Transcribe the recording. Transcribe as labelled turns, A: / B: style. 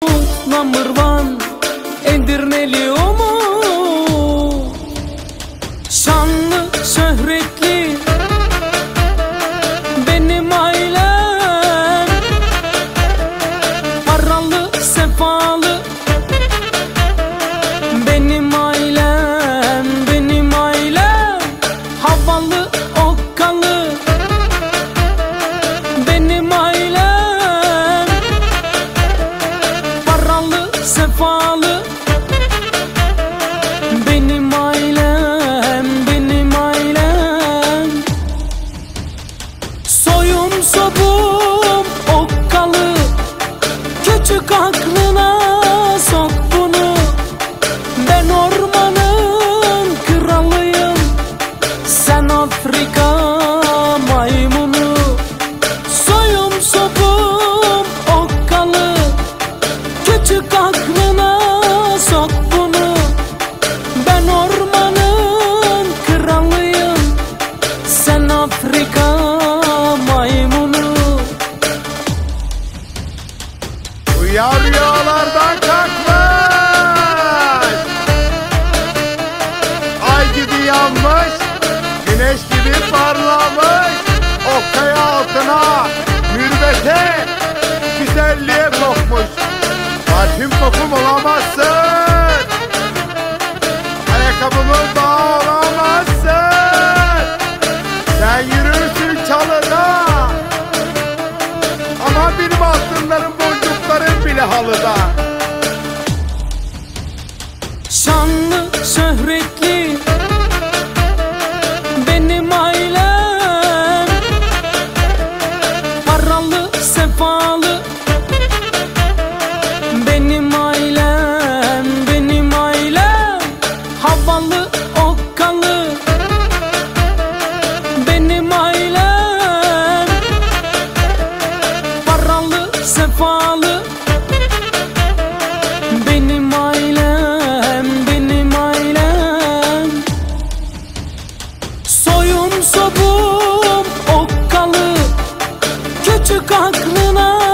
A: Number one Edirneli o mu? Şanlı şöhretli benim ailem, paralı sefalı benim ailem, benim ailem, havalı okkalı benim ailem, paralı sefalı benim ailem, benim ailem. Soyum sobum okkalı, küçük aklına sok bunu. Ben ormanın kralıyım, sen Afrika maymunu. Soyum sobum okkalı, küçük aklına sok bunu. Ben ormanın kralıyım, sen Afrika maymunu.
B: Uyar rüyalardan kalkmış, ay gibi yanmış, güneş gibi parlamış. Okkaya altına, mürvete, güzelliğe kokmuş. Parfüm kokum olamazsın, ayakkabımın bağı olamazsın. Sen yürürsün çalıda, ama benim altınlarım, boncuklarım bile halıda.
A: Şanlı şöhretli benim ailem, paralı sefalı benim ailem, benim ailem, havalı okkalı benim ailem, paralı sefalı benim ailem, benim ailem. Soyum sobum okkalı, küçük aklına